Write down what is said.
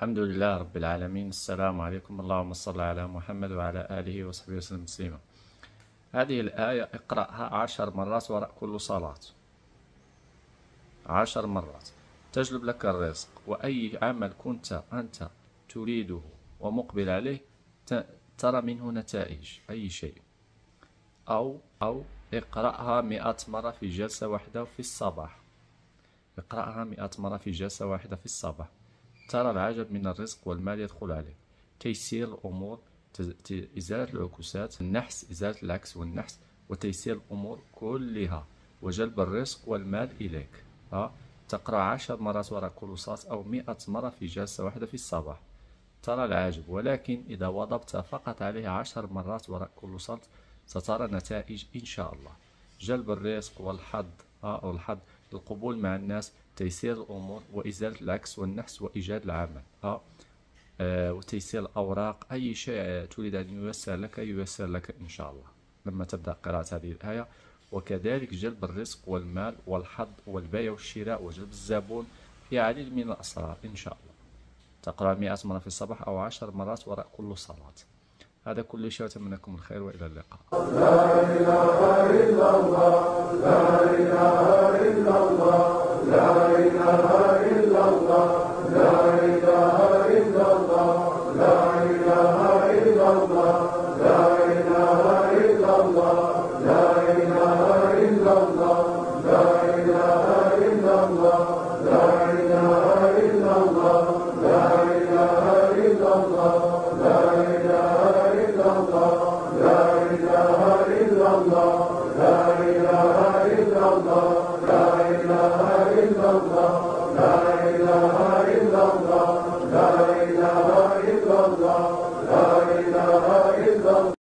الحمد لله رب العالمين. السلام عليكم، اللهم صل على محمد وعلى آله وصحبه وسلم تسليما. هذه الآية اقرأها 10 مرات وراء كل صلاة، 10 مرات تجلب لك الرزق، وأي عمل كنت أنت تريده ومقبل عليه ترى منه نتائج. أي شيء أو اقرأها 100 مرة في جلسة واحدة في الصباح، اقرأها 100 مرة في جلسة واحدة في الصباح، ترى العجب من الرزق والمال يدخل عليك. تيسير الأمور، إزالة العكوسات، النحس، إزالة العكس والنحس، وتيسير الأمور كلها، وجلب الرزق والمال إليك. تقرأ 10 مرات وراء كل صلاة أو 100 مرة في جلسة واحدة في الصباح، ترى العجب. ولكن إذا واظبت فقط عليه 10 مرات وراء كل صلاة سترى نتائج إن شاء الله. جلب الرزق والحظ، والحظ، القبول مع الناس، تيسير الأمور، وإزالة العكس والنحس، وإيجاد العمل، وتيسير الأوراق. أي شيء تريد أن ييسر لك ييسر لك إن شاء الله لما تبدأ قراءة هذه الآية. وكذلك جلب الرزق والمال والحظ والبيع والشراء وجلب الزبون في عديد من الأسرار إن شاء الله. تقرأ 100 مرة في الصباح أو 10 مرات وراء كل صلاة. هذا كل شيء، وأتمنى لكم الخير وإلى اللقاء. لا إله إلا الله، لا إله إلا الله، لا إله إلا الله، لا إله